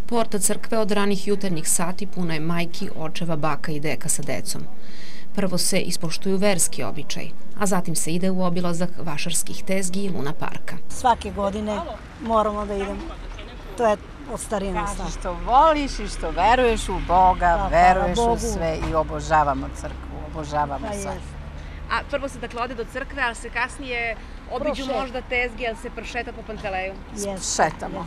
Porta crkve od ranih jutarnjih sati puna je majki, očeva, baka i deka sa decom. Prvo se ispoštuju verski običaj, a zatim se ide u obilazak vašarskih tezgi i Luna parka. Svake godine moramo da idemo. To je od starine. Kaži što voliš i što veruješ u Boga, veruješ u sve i obožavamo crkvu, obožavamo sve. A prvo se dakle ode do crkve, ali se kasnije obiđu možda tezgi, ali se prošeta po Panteleju? Šetamo.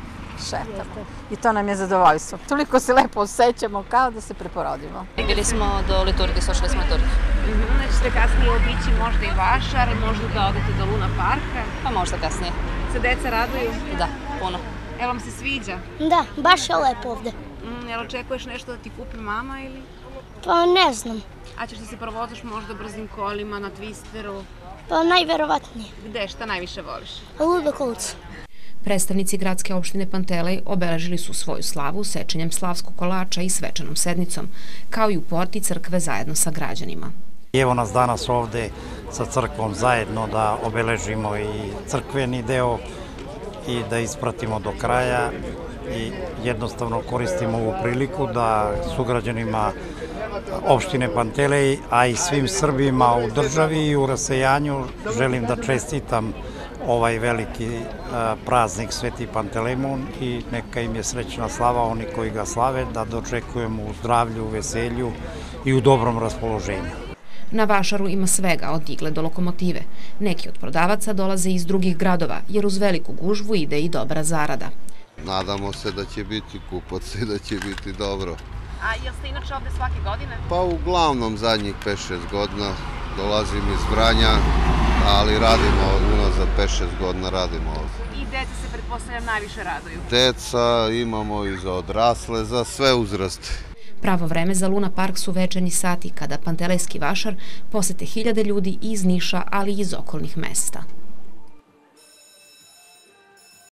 I to nam je zadovoljstvo. Toliko se lepo osjećamo kao da se preporodimo. Bili smo do liturgije, slušali smo liturgiju. Znači ćete kasnije obići možda i Vašar, možda da odete do Luna parka? Pa možda kasnije. Se deca raduju? Da, puno. Jel vam se sviđa? Da, baš je lepo ovde. Jel očekuješ nešto da ti kupi mama ili? Pa ne znam. A ćeš da se provozaš možda brzim kolima, na twisteru? Pa najverovatnije. Gde, šta najviše voliš? Ludok ulicu. Predstavnici gradske opštine Pantelej obeležili su svoju slavu sečenjem slavskog kolača i svečanom sednicom, kao i u porti crkve zajedno sa građanima. Evo nas danas ovde sa crkvom zajedno da obeležimo i crkveni deo i da ispratimo do kraja i jednostavno koristimo ovu priliku da sugrađanima opštine Pantelej, a i svim Srbima u državi i u rasejanju želim da čestitam ovaj veliki praznik Sveti Pantelejmon i neka im je srećna slava oni koji ga slave, da dočekujemo u zdravlju, u veselju i u dobrom raspoloženju. Na Vašaru ima svega, od igle do lokomotive. Neki od prodavaca dolaze iz drugih gradova, jer uz veliku gužvu ide i dobra zarada. Nadamo se da će biti kupaca i da će biti dobro. A jel ste inače ovde svake godine? Pa uglavnom zadnjih 5-6 godina dolazim iz Vranja, ali radimo unazad 5-6 godina radimo ovde. I deca se pretpostavljam najviše raduju? Deca imamo i za odrasle, za sve uzraste. Pravo vreme za Luna park su večernji sati kada Pantelejski Vašar posete hiljade ljudi iz Niša, ali i iz okolnih mesta.